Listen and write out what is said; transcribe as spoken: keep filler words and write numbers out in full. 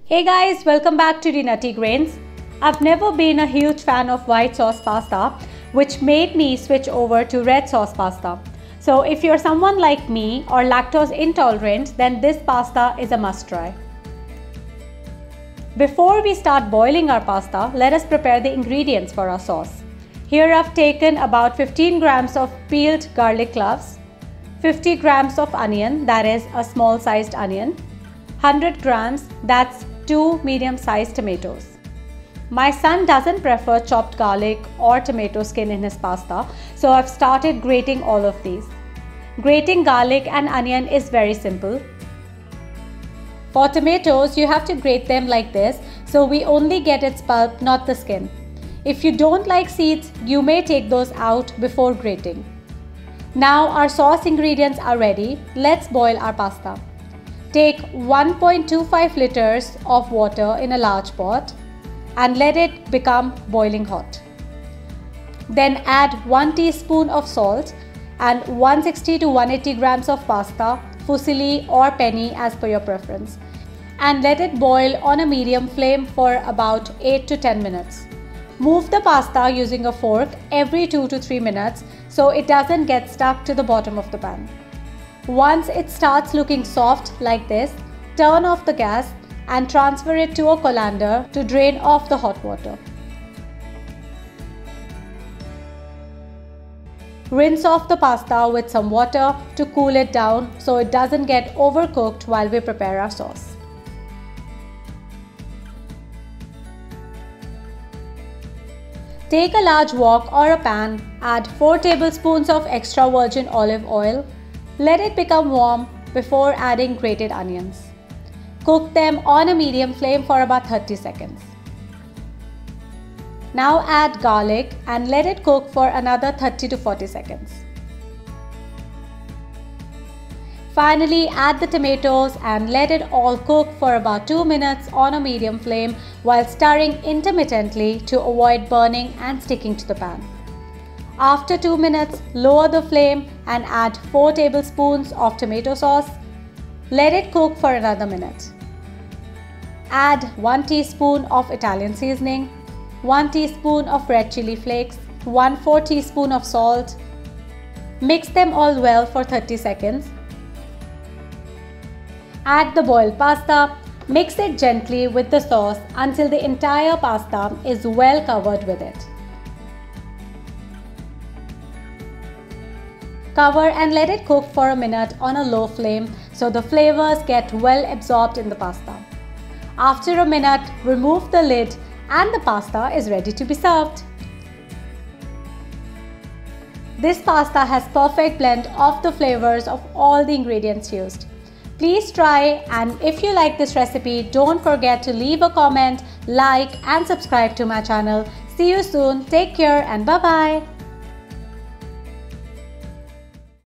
Hey guys, welcome back to the Nutty Grains. I've never been a huge fan of white sauce pasta, which made me switch over to red sauce pasta. So if you're someone like me or lactose intolerant, then this pasta is a must try. Before we start boiling our pasta, let us prepare the ingredients for our sauce. Here I've taken about fifteen grams of peeled garlic cloves, fifty grams of onion, that is a small sized onion, one hundred grams, that's two medium-sized tomatoes. My son doesn't prefer chopped garlic or tomato skin in his pasta, so I've started grating all of these. Grating garlic and onion is very simple. For tomatoes, you have to grate them like this, so we only get its pulp, not the skin. If you don't like seeds, you may take those out before grating. Now our sauce ingredients are ready. Let's boil our pasta. Take one point two five liters of water in a large pot and let it become boiling hot. Then add one teaspoon of salt and one hundred sixty to one hundred eighty grams of pasta, fusilli or penny as per your preference, and let it boil on a medium flame for about eight to ten minutes. Move the pasta using a fork every two to three minutes so it doesn't get stuck to the bottom of the pan. Once it starts looking soft like this, turn off the gas and transfer it to a colander to drain off the hot water. Rinse off the pasta with some water to cool it down so it doesn't get overcooked while we prepare our sauce. Take a large wok or a pan, add four tablespoons of extra virgin olive oil. Let it become warm before adding grated onions. Cook them on a medium flame for about thirty seconds. Now add garlic and let it cook for another thirty to forty seconds. Finally, add the tomatoes and let it all cook for about two minutes on a medium flame while stirring intermittently to avoid burning and sticking to the pan. After two minutes, lower the flame and add four tablespoons of tomato sauce. Let it cook for another minute. Add one teaspoon of Italian seasoning, one teaspoon of red chili flakes, one fourth teaspoon of salt. Mix them all well for thirty seconds. Add the boiled pasta. Mix it gently with the sauce until the entire pasta is well covered with it. Cover and let it cook for a minute on a low flame so the flavors get well absorbed in the pasta. After a minute, remove the lid and the pasta is ready to be served. This pasta has perfect blend of the flavors of all the ingredients used. Please try, and if you like this recipe, don't forget to leave a comment, like and subscribe to my channel. See you soon. Take care and bye bye.